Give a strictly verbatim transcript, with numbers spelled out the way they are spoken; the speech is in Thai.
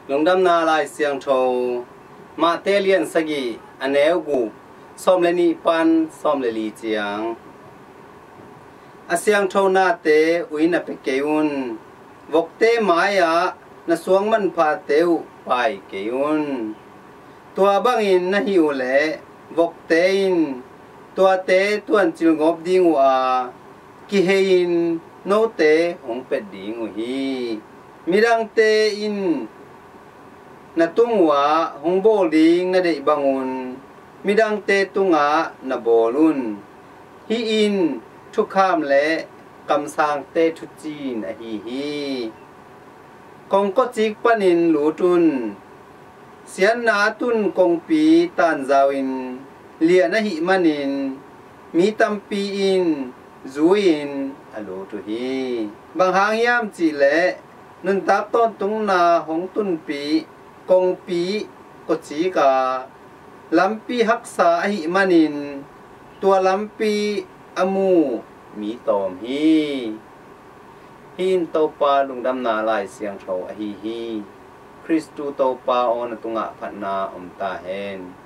ลงดำนาลายเสียงโชมาเตเลียนสกีอันแนวกูซ้อมเลนีปันซ้อมเลลีเจียงอาเสียงโชนาเตอุยนับเกยุนวกเตมายะนาสวงมันพาเตวไปเกยุนตัวบังอินนาหิวเละวกเตอินตัวเตตัวจิลงบดิงวากิเฮอินโนเตหงเป็ดดิงวฮีมิรังเตอินนาตุงวาหงโบลิงนาเดบังุนมิดังเตตุงะนาโบลุนฮีอินทุกขามและกำสางเตทุจีนอฮีฮีกงก็จิกปนินหลูตุนเสียนนาตุนกงปีตันจาวินเลียนหิมันินมีตัมปีอินจูอินอโลตุฮีบางหางยามจีและนันตักต้นตุงนาหงตุนปีกงปีก็จีกาลำปีฮักษาหิมันินตัวลำปีอมูมีตอมฮีหินโตปาลุงดำนาลายเสียงโชอฮีฮีคริสตูโตปาออนตุงะพันนาอมตาเฮน